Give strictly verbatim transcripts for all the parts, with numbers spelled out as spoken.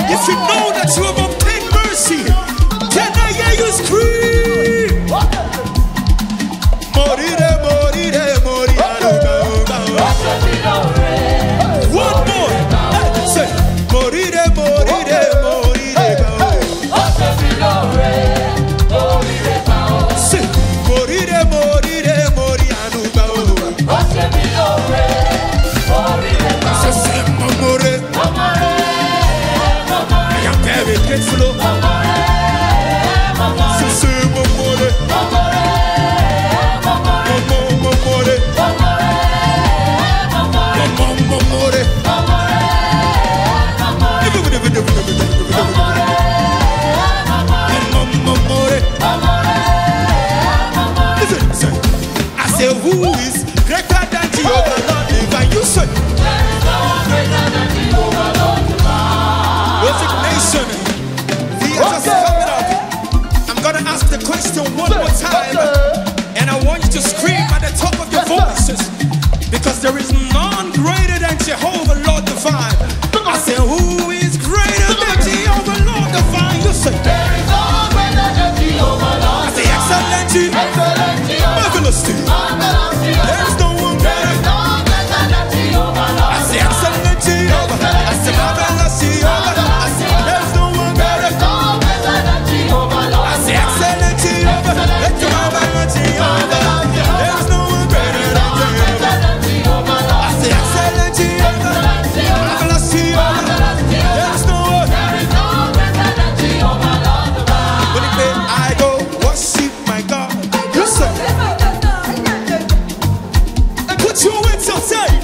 If you know that you have obtained mercy, can I hear you scream? Morire, morire, morire. One more. Hey, say, morire, morire, morire. Say, morire, morire, morire. Say, say, more. I am very grateful. Say, say, more. I say, who is greater than Jehovah Lord divine? You say, there is no one greater than Jehovah Lord divine. Resignation. The answer's coming up. I'm gonna ask the question one more time, and I want you to scream at the top of your voices, because there is none greater than Jehovah Lord divine. I say, who is greater than Jehovah Lord divine? You say, there is no one greater than Jehovah Lord divine. I say, excellent Jehovah, marvelous Jehovah. There is no one greater than Jehovah Lord. I say, excellent Jehovah. I say, marvelous Jehovah. I say, there is no one greater than Jehovah Lord. I say, excellent Jehovah. Let's marvelous Jehovah. There is no one greater than Jehovah Lord. I say, excellent Jehovah. Marvelous Jehovah. There is no one greater than Jehovah Lord. When it may I go worship my God. You say, put your hands outside.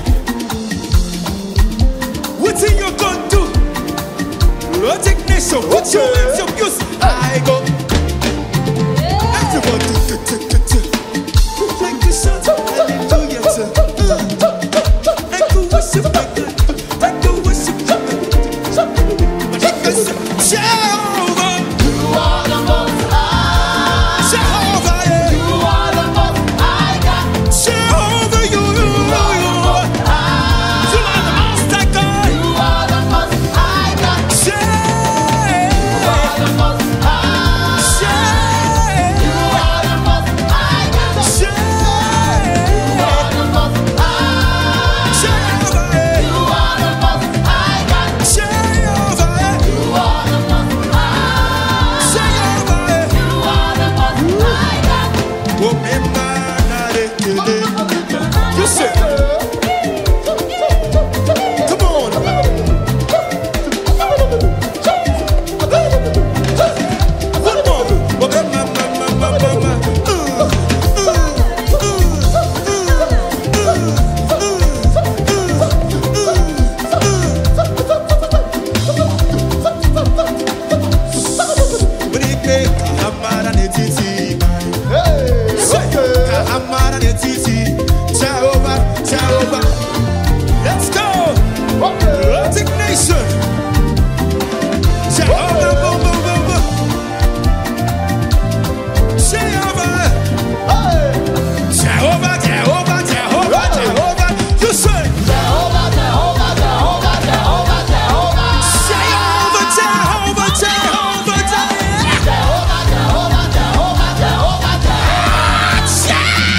What's in your gun do? Resignation. Put your hands up. You say, I go. Everyone do do do do do. Like the shout hallelujah. I go worship my God. I go worship my God. Jehovah, you are the most high. Jehovah, yeah. You are the most high God. Jehovah, you, you, you, you are the most high. You are the most high God. You are the most high God. Jehovah, you are the most high. Jehovah, you are the most high God. Jehovah, you are the most high. Jehovah, you are the most high God. Jehovah, you are the most high. Jehovah, you are the most high God. You say, come on. One Jehovah, Jehovah, let's go. Resignation. Jehovah, boom, boom, boom, boom. Jehovah, Jehovah, Jehovah, Jehovah, Jehovah. You say, Jehovah, Jehovah, Jehovah, Jehovah, Jehovah. Jehovah, Jehovah, Jehovah, Jehovah. Jehovah, Jehovah, Jehovah, Jehovah, Jehovah.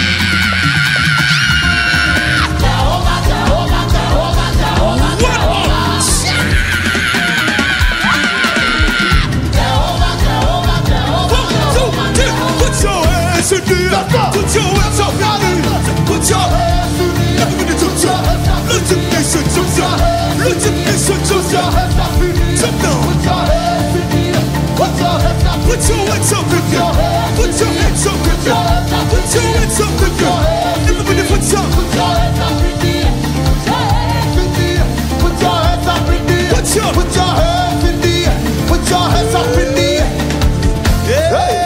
Put your hands up, put your hands in the air. Let the nation jump down. Let the nation jump down. Jump down. Put your hands up, put your hands up, put your hands up, put your hands up, put your everybody put your put your hands up in the air. Put your hands up in the air. Put your put your hands in the air. Put your hands up in the air. Yeah.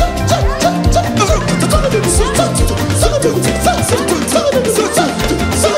So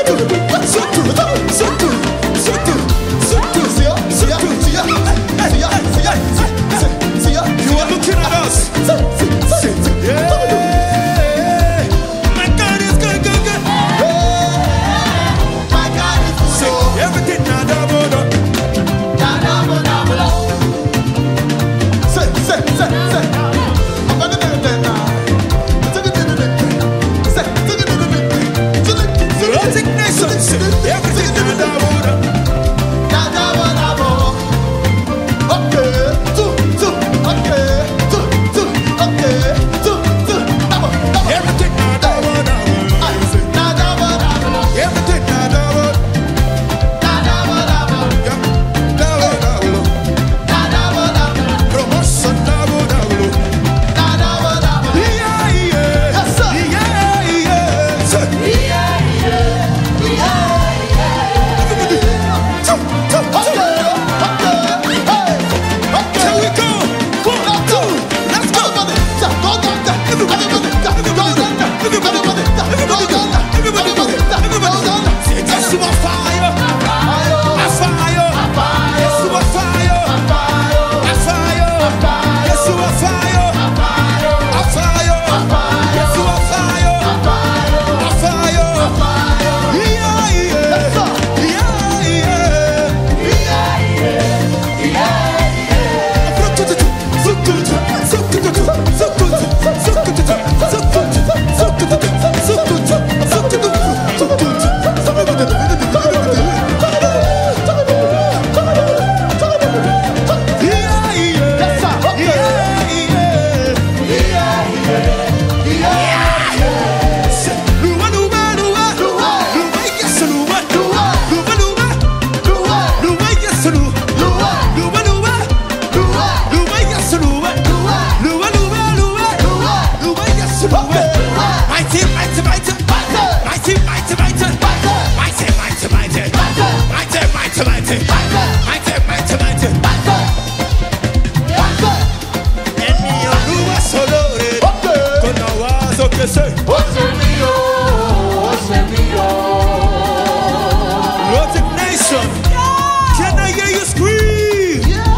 Resignation. Can I hear you scream?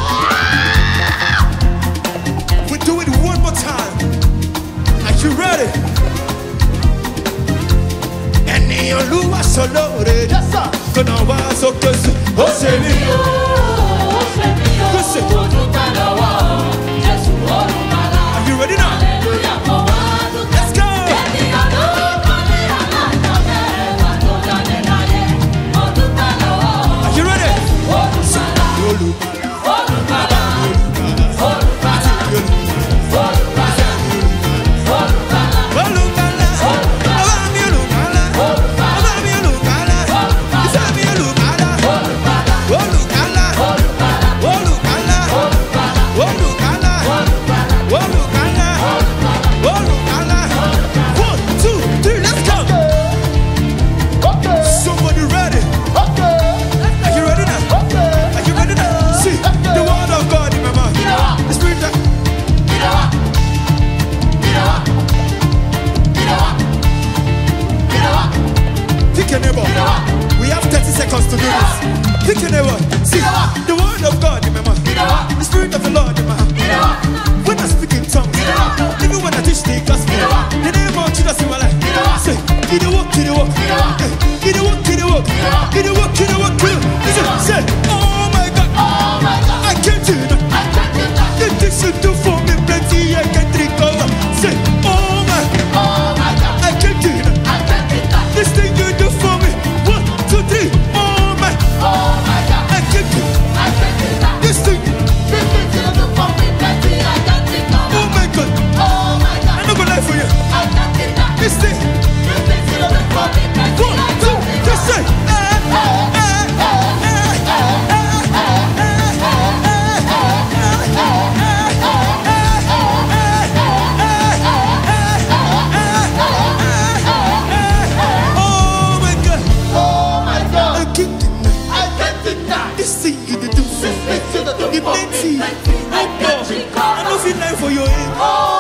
We do it one more time. Are you ready? And you lose solo. Yes, sir. Gonna was okay. Oh, say me. Listen. Are you ready now? Let's go. Are you ready? We have thirty seconds to do this. Pick your neighbor. See, the word of God in my mouth. The spirit of the Lord in my heart. When I speak in tongues, even when I teach the gospel, the name of Jesus in my life. Say, get the walk, get the walk. Get the walk, get the walk. Get the walk, get the walk. Listen, say, oh my God. I can't do that. The things you do for me, plenty, I can't recover. Say, oh my God. I can't do that. This thing you do for me, one, two, three, oh my, oh my God, I can't do, I can't do that. This thing, this thing you do for me, plenty, I can't do that. Oh my God, oh my God, I'm not gonna lie for you. I can't do that. This thing, this thing you do for me, plenty, one, two, three, say, eh, eh, eh, eh, eh, eh, I don't feel like for your aim.